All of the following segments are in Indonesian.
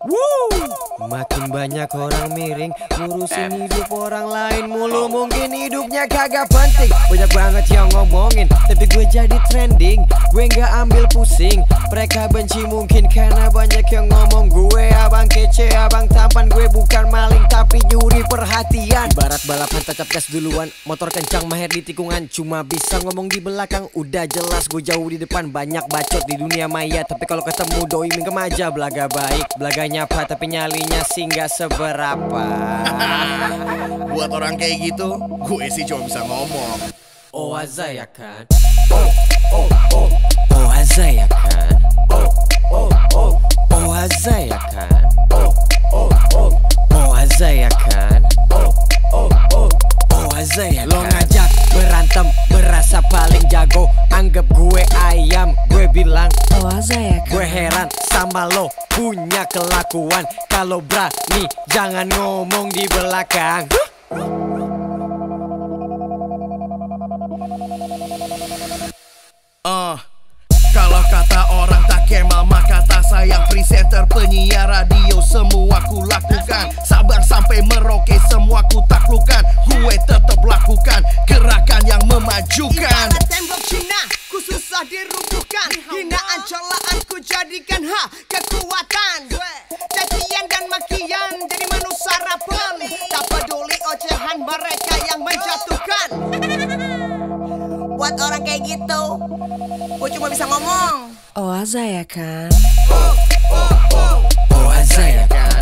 Makin banyak orang miring ngurusin hidup orang lain mulu, mungkin hidupnya kagak penting. Banyak banget yang ngomongin, tapi gue jadi trending. Gue gak ambil pusing, mereka benci mungkin karena banyak yang ngomong gue abang kece, abang tampan. Gue bukan maling tapi nyuri perhatian. Barat balapan tancap gas duluan, motor kencang maher di tikungan. Cuma bisa ngomong di belakang, udah jelas gue jauh di depan. Banyak bacot di dunia maya, tapi kalau ketemu doi mingkem aja. Belaga baik, belaganya apa tapi nyalinya sih gak seberapa. Buat orang kayak gitu, gue sih cuma bisa ngomong. Oh Aza ya kan? Oh Aza ya kan? Oh Aza ya kan? Oh Aza ya kan? Oh Aza ya kan? Lo ngajak berantem, berasa paling jago. Anggap gue ayam, gue bilang Oh Aza ya kan? gue heran sama lo punya kelakuan. Kalau berani jangan ngomong di belakang. Kalau kata orang tak kemal, maka tak sayang. Presenter, penyiar radio, semua ku lakukan. Sabang sampai Merauke, semua ku taklukkan. Gue tetap lakukan gerakan yang memajukan. Ibarat tembok Cina, ku susah dirubuhkan. Hinaan celaan ku jadikan kekuatan. Cacian dan makian jadi menu sarapan. Tak peduli ocehan mereka yang menjatuhkan. Buat orang kayak gitu, gue cuma bisa ngomong. Oh Aza ya kan? Oh Aza ya kan?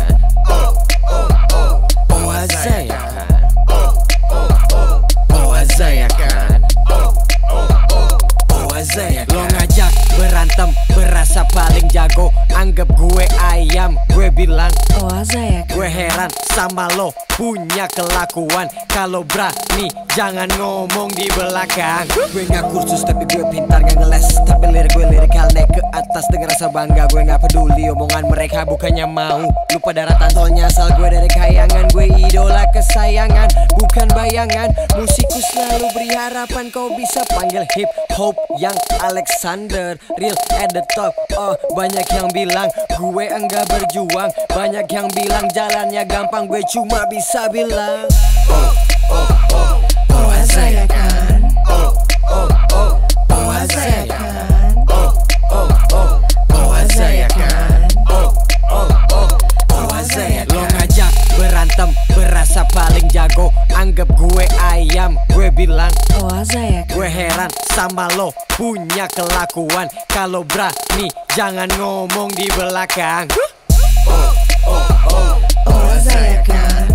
Oh Aza ya kan? Oh Aza ya kan? Oh Aza ya kan? Lo ngajak berantem, berasa paling jago. Anggap gue ayam, gue bilang Oh Aza ya kan? gue heran sama lo punya kelakuan. Kalau berani jangan ngomong di belakang. Gue gak kursus tapi gue pintar gak ngeles. Tapi lirik gue lirikal naik ke atas dengan rasa bangga. Gue gak peduli omongan mereka, bukannya mau lupa daratan. Soalnya asal gue dari kayangan. Gue idola kesayangan, bukan bayangan. Musikku selalu beri harapan. Kau bisa panggil hip hop yang Alexander, real at the top. Banyak yang bilang gue enggak berjuang. Banyak yang bilang jalannya gampang. Gue cuma bisa bilang Oh Aza ya kan? Oh Aza ya kan? Oh Aza ya kan? Oh Aza ya kan? Lo ngajak berantem, berasa paling jago. Anggap gue ayam, gue bilang Oh Aza ya kan? gue heran sama lo punya kelakuan. Kalau berani jangan ngomong di belakang. Oh Aza ya kan?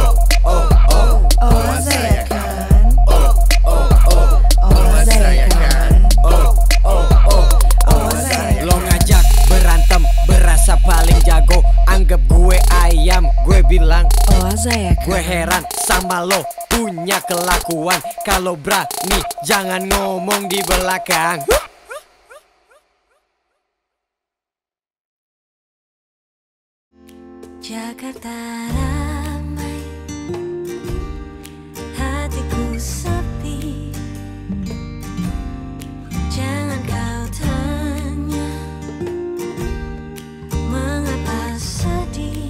Oh Aza ya kan? Oh Aza ya kan? Oh Aza ya kan? Lo ngajak berantem, berasa paling jago. Anggap gue ayam, gue bilang Oh Aza ya kan? gue heran sama lo punya kelakuan. Kalau berani jangan ngomong di belakang. Jakarta ramai, hatiku sepi. Jangan kau tanya mengapa sedih.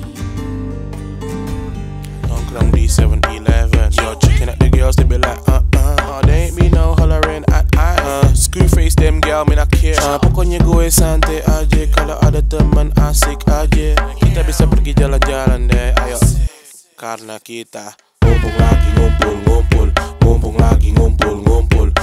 Nongkrong di 7-Eleven. Yo, checking out the girls, they be like, they ain't me no hollering at screw face them girl, me not care. Pokoknya gue santai aja. Kalau ada teman asik aja, kita bisa pergi jalan-jalan deh, ayo. Karena kita mumpung lagi ngumpul-ngumpul, mumpung lagi ngumpul-ngumpul,